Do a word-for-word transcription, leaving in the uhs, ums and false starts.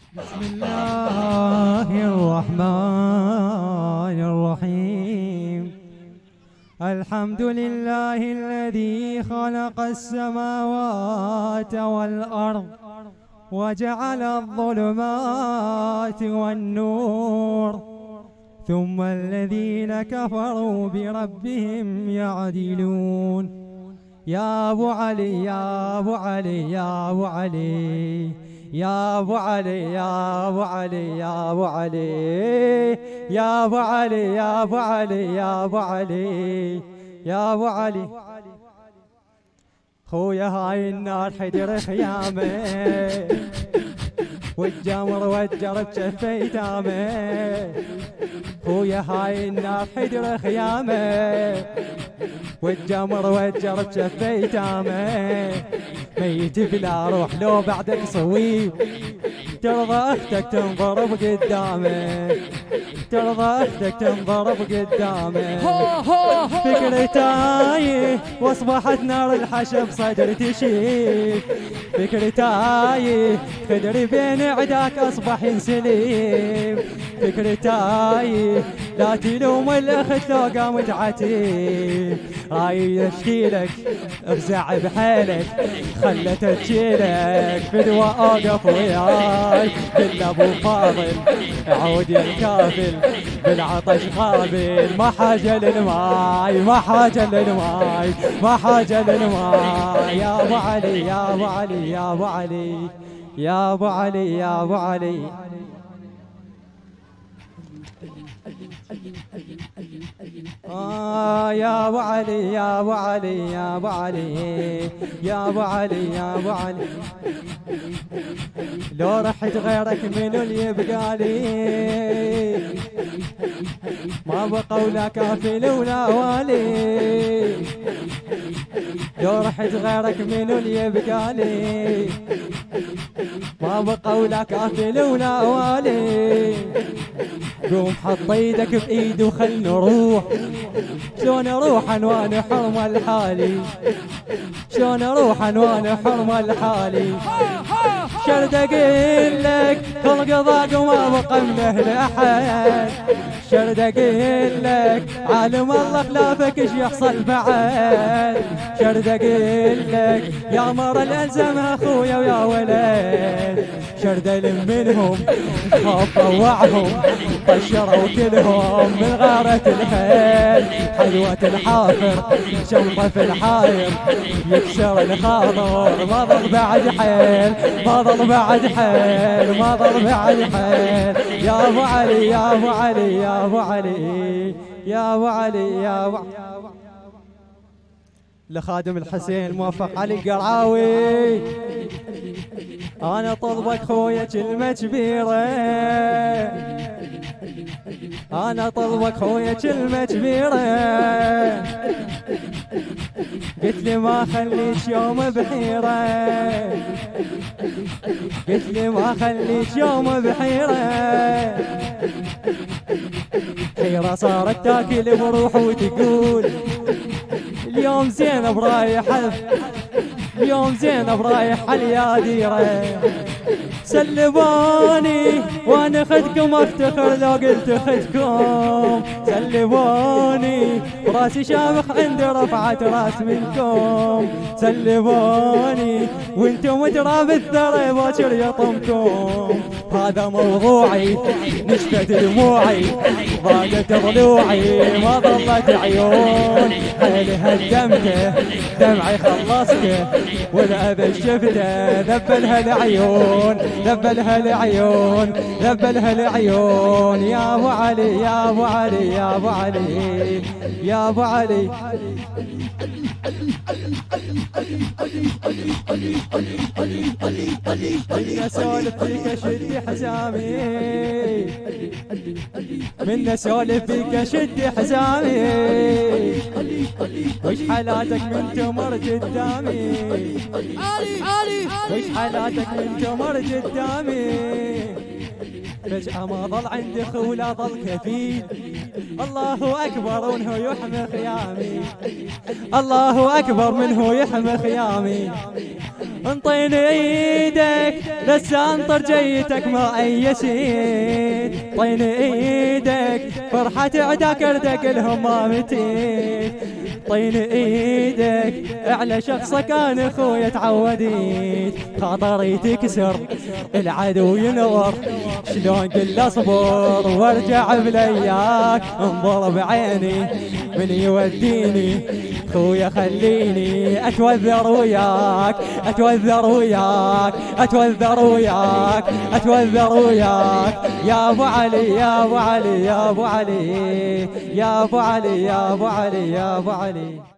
بسم الله الرحمن الرحيم. الحمد لله الذي خلق السماوات والأرض وجعل الظلمات والنور، ثم الذين كفروا بربهم يعدلون. يا أبو علي يا أبو علي يا أبو علي يا أبو علي يا أبو علي يا أبو علي يا أبو علي يا أبو علي يا أبو علي يا أبو علي. خويا هاي النار حجر خيامه والجمر وجر بشفي تامه. خويا هاي النار حجر خيامه والجمر وجر بشفي تامه. ميت بلا روح لو بعدك صويب، ترضى اختك تنضرب قدامه، ترضى اختك تنضرب قدامه. فكري تايه واصبحت نار الحشب صدر تشيب، فكري تايه خدري بين عداك اصبح ينسليب. فكري تايه لا تلوم الاخت لو قامت عتيب، راي اشكيلك افزع بحيلك خلت تشيلك فدوى اوقف وياي. قل ابو فاضل عود يا الكافل بالعطش قابل، ما حاجه للماي ما حاجه للماي ما حاجه للماي. يا ابو علي يا ابو علي يا ابو علي يا ابو علي يا ابو علي. آه يا أبو علي يا أبو علي يا أبو علي يا أبو علي يا أبو علي. لو رحت غيرك منو اللي يبقى لي، ما بقى ولا كافل ولا والي. لو رحت غيرك منو اللي يبقى لي، ما بقى ولا كافل ولا والي. قوم حط ايدك بايدي وخل نروح، شلون اروح انا وانا حرمه لحالي، شلون اروح انا وانا حرمه لحالي. شرد اقول لك خلق ضاق وما بقى من اهل احد، شرد اقول لك عالم الله خلافك ايش يحصل بعد. شرد اقول لك يا مر الالزم اخويا ويا ولد، شرد الم منهم خاف طوعهم طشروا كلهم من غارة الخيل. حلوة الحافر شوطة في الحاير يكسر الخاطر، ما ضل بعد حيل ما ضل بعد حيل ما ضل بعد حيل. يا ابو علي يا ابو علي يا ابو علي يا ابو علي يا ابو علي. لخادم الحسين موفق علي القرعاوي، انا طلبك خويا كلمة كبيرة، انا طلبك خويا كلمة كبيرة. قلت لي ما خليك يوم بحيرة، قلت لي ما خليك يوم بحيرة. حيرة صارت تاكل بروح وتقول اليوم زينب رايحة، اليوم زينب رايحة الياديرة. سلبوني وانا خدكم افتخر لو قلت خدكم، سلبوني راسي شامخ عند رفعة راس منكم. سلبوني وانتم تراب الثرى باكر يطمكم. هذا موضوعي نشفت دموعي ضاقت ضلوعي ما ضلت عيون. حيلي هدمته دمعي خلصته والأذى شفته ذبلها العيون ذبلها العيون ذبلها العيون. يا ابو علي يا ابو علي يا ابو علي يا ابو علي. من اسولف فيك شدي حزامي، من اسولف فيك شدي حزامي. وش حالاتك من تمر قدامي، وش حالاتك من تمر قدامي. فجأة ما ظل عندي خولا ظل كفيل، الله أكبر منه يحمي خيامي، الله أكبر منه يحمي خيامي. انطيني ايدك لسه انطر جيتك ما اي شيء. طيني ايدك فرحة عداك اردك لهم ما متيت. طيني ايدك على شخصك انا اخويا تعوديت. خاطري تكسر العدو ينور شلون قل اصبر وارجع بلياك. انظر بعيني من يوديني خويا خليني اتوذر وياك اتوذر وياك اتوذر وياك اتوذر وياك يا ابو علي يا ابو علي يا ابو علي يا ابو علي يا ابو علي يا ابو علي.